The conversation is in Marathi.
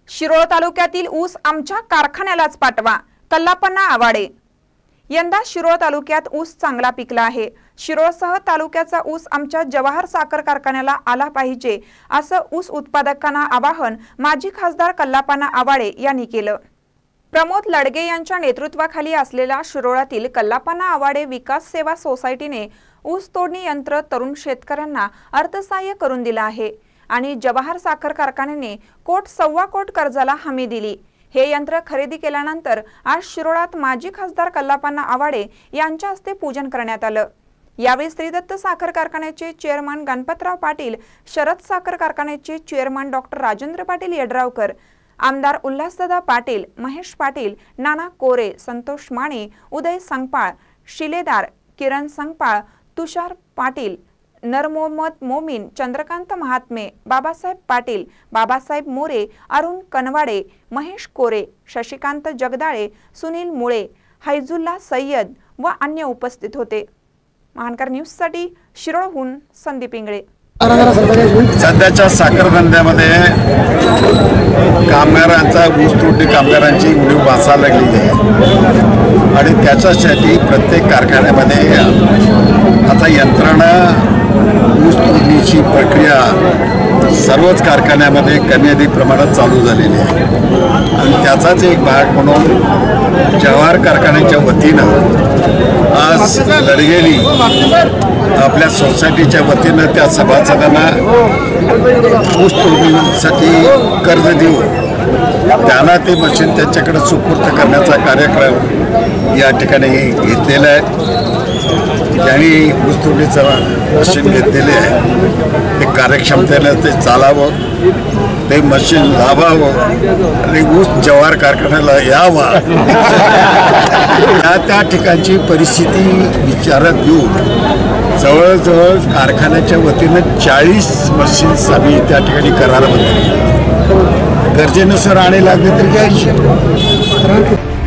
शिरोळ तालुक्यातील ऊस आमच्या कारखान्यालाच पाठवा, कल्लापन्ना आवाडे। यंदा शिरोळ तालुक्यात ऊस चांगला पिकला आहे। शिरोळसह तालुक्याचा ऊस आमच्या जवाहर साखर कारखान्याला आला पाहिजे असं ऊस उत्पादकांना आवाहन माजी खासदार कल्लापन्ना आवाडे यांनी केलं। प्रमोद लडगे यांच्या नेतृत्वाखाली असलेल्या शिरोळातील कल्लापन्ना आवाडे विकास सेवा सोसायटीने ऊस तोडणी यंत्र तरुण शेतकऱ्यांना अर्थसहाय्य करून दिलं आहे आणि जवाहर साखर कारखान्याने सव्वा कोटी कर्जाला हमी दिली। हे यंत्र खरेदी केल्यानंतर आज शिरोळात माजी खासदार कल्लापन्ना आवाडे यांच्या हस्ते पूजन करण्यात आलं। यावेळी श्रीदत्त साखर कारखान्याचे चेअरमन गणपतराव पाटील, शरद साखर कारखान्याचे चेअरमन डॉक्टर राजेंद्र पाटील येड्रावकर, आमदार उल्हासदादा पाटील, महेश पाटील, नाना कोरे, संतोष माने, उदय संगपाळ, शिलेदार, किरण संगपाळ, तुषार पाटील, नरमोहम्मद मोमीन, चंद्रकांत महात्मे, बाबासाहेब पाटील, बाबासाहेब मोरे, अरुण कनवाडे, महेश कोरे, शशिकांत जगदाळे, सुनील मुळे, हैजुल्ला सय्यद व अन्य उपस्थित होते। महानकर न्यूजसाठी शिरोळहून संदीप इंगळे। सध्याच्या साखर धंद्यामध्ये कामगारांचा ऊस तोडणी कामगारांची उणीव भासायला लागलेली आहे आणि त्याच्यासाठी प्रत्येक कारखान्यामध्ये आता यंत्रणा ऊस तोडणीची प्रक्रिया सर्वच कारखान्यामध्ये कमी अधिक प्रमाणात चालू झालेली आहे आणि त्याचाच एक भाग म्हणून जवाहर कारखान्याच्या वतीनं आज लडगेली आपल्या सोसायटीच्या वतीनं त्या सभासदांना ऊस तोडणीसाठी कर्ज देऊन त्यांना ते मशीन त्यांच्याकडे सुपूर्द करण्याचा कार्यक्रम या ठिकाणी घेतलेला आहे। ज्यांनी ऊस तोडणीचं मशीन घेतलेले आहे ते कार्यक्षमतेनं ते चालावं, ते मशीन लावावं आणि ऊस जवाहर कारखान्याला यावा त्या ठिकाणची परिस्थिती विचारात घेऊन जवळजवळ कारखान्याच्या वतीनं 40 मशीन्स आम्ही त्या ठिकाणी कराराबद्दल गरजेनुसार आणि लागले तरी घ्यायचे।